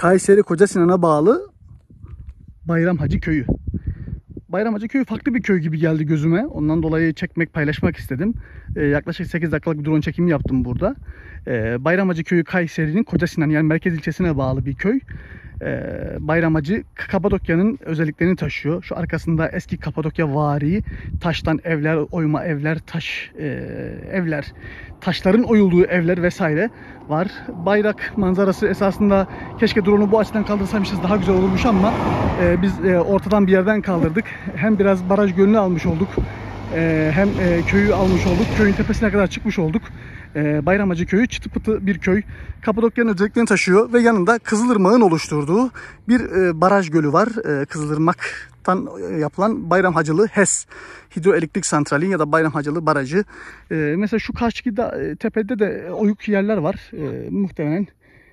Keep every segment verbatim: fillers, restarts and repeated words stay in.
Kayseri Kocasinan'a bağlı Bayramhacı Köyü. Bayramhacı Köyü farklı bir köy gibi geldi gözüme. Ondan dolayı çekmek, paylaşmak istedim. Ee, yaklaşık sekiz dakikalık bir drone çekimi yaptım burada. Ee, Bayramhacı Köyü Kayseri'nin Kocasinan yani merkez ilçesine bağlı bir köy. Ee, Bayramhacı Kapadokya'nın özelliklerini taşıyor. Şu arkasında eski Kapadokya vari taştan evler, oyma evler, taş e, evler, taşların oyulduğu evler vesaire var. Bayrak manzarası esasında keşke drone'u bu açıdan kaldırsaymışız daha güzel olurmuş ama e, biz e, ortadan bir yerden kaldırdık. Hem biraz baraj gölünü almış olduk. E, hem e, köyü almış olduk. Köyün tepesine kadar çıkmış olduk. E, Bayramhacı Köyü çıtı pıtı bir köy. Kapadokya'nın özelliklerini taşıyor ve yanında Kızılırmak'ın oluşturduğu bir e, baraj gölü var. E, Kızılırmak'tan yapılan Bayramhacılı HES hidroelektrik santrali ya da Bayramhacılı barajı. E, mesela şu karşıki da, e, tepede de oyuk yerler var. E, muhtemelen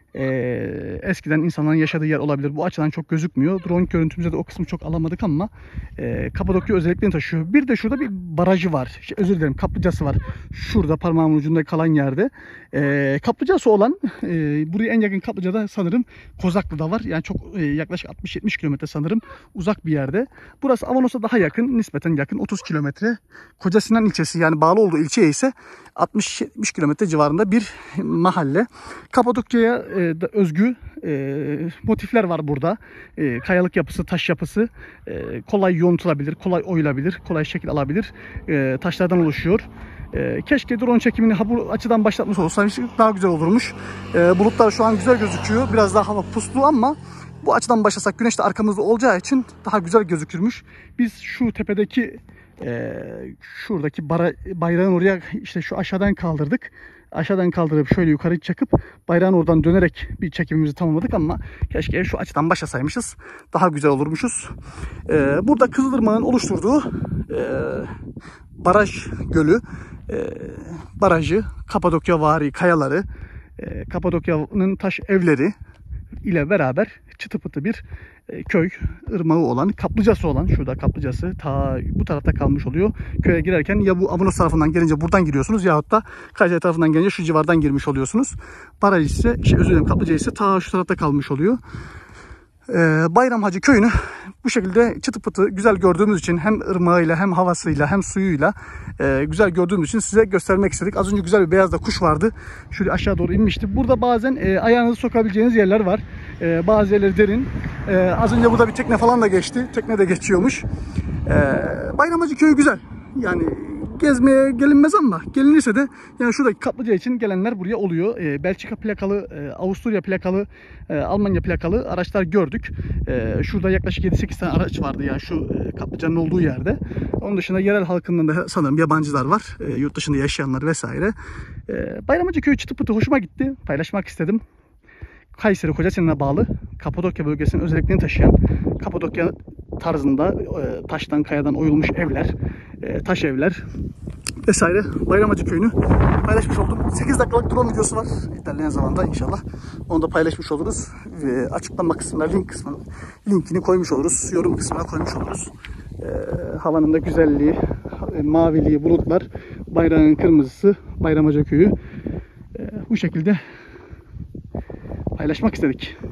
Ee, eskiden insanların yaşadığı yer olabilir. Bu açıdan çok gözükmüyor. Drone görüntümüzde de o kısmı çok alamadık ama e, Kapadokya özelliklerini taşıyor. Bir de şurada bir barajı var. Şey, özür dilerim, kaplıcası var. Şurada parmağımın ucunda kalan yerde. E, kaplıcası olan e, buraya en yakın kaplıcada sanırım Kozaklı'da var. Yani çok e, yaklaşık altmış yetmiş kilometre sanırım uzak bir yerde. Burası Avanos'a daha yakın. Nispeten yakın. otuz kilometre. Kocasinan ilçesi yani bağlı olduğu ilçeye ise altmış yetmiş kilometre civarında bir mahalle. Kapadokya'ya e, da özgü e, motifler var burada. E, kayalık yapısı, taş yapısı e, kolay yontulabilir, kolay oyulabilir, kolay şekil alabilir. E, taşlardan oluşuyor. E, keşke drone çekimini ha, bu açıdan başlatmış olsaymış daha güzel olurmuş. E, bulutlar şu an güzel gözüküyor. Biraz daha hava puslu ama bu açıdan başlasak güneş de arkamızda olacağı için daha güzel gözükürmüş. Biz şu tepedeki e, şuradaki bara, bayrağın oraya işte şu aşağıdan kaldırdık. Aşağıdan kaldırıp şöyle yukarı çakıp bayrağın oradan dönerek bir çekimimizi tamamladık ama keşke şu açıdan başlasaymışız. Daha güzel olurmuşuz. Ee, burada Kızılırmak'ın oluşturduğu e, baraj gölü, e, barajı, Kapadokya vari kayaları, e, Kapadokya'nın taş evleri ile beraber çıtı pıtı bir e, köy, ırmağı olan, kaplıcası olan, şurada kaplıcası ta bu tarafta kalmış oluyor. Köye girerken ya bu Avanos tarafından gelince buradan giriyorsunuz yahut da Kayseri tarafından gelince şu civardan girmiş oluyorsunuz. Baraj ise, şey, özür dilerim, kaplıca ise ta şu tarafta kalmış oluyor. Ee, Bayramhacı Köyü'nü bu şekilde çıtı pıtı güzel gördüğümüz için hem ırmağıyla hem havasıyla hem suyuyla e, güzel gördüğümüz için size göstermek istedik. Az önce güzel bir beyaz da kuş vardı. Şöyle aşağı doğru inmişti. Burada bazen e, ayağınızı sokabileceğiniz yerler var. E, bazı yerleri derin. E, az önce burada bir tekne falan da geçti. Tekne de geçiyormuş. E, Bayramhacı Köyü güzel. Yani gezmeye gelinmez ama gelinirse de yani şuradaki kaplıca için gelenler buraya oluyor. E, Belçika plakalı, e, Avusturya plakalı, e, Almanya plakalı araçlar gördük. E, şurada yaklaşık yedi sekiz tane araç vardı yani şu e, kaplıcanın olduğu yerde. Onun dışında yerel halkından da sanırım yabancılar var. E, yurt dışında yaşayanlar vesaire. E, Bayramhacı Köyü çıtı pıtı hoşuma gitti. Paylaşmak istedim. Kayseri Kocasinan'a bağlı Kapadokya bölgesinin özelliklerini taşıyan Kapadokya tarzında e, taştan kayadan oyulmuş evler, e, taş evler vesaire Bayramhacı Köyü'nü paylaşmış oldum. sekiz dakikalık drone videosu var. İlerleyen zamanda inşallah onu da paylaşmış oluruz. E, açıklama kısmına, link kısmına linkini koymuş oluruz. Yorum kısmına koymuş oluruz. E, havanın da güzelliği, e, maviliği, bulutlar, bayrağın kırmızısı, Bayramhacı Köyü e, bu şekilde paylaşmak istedik.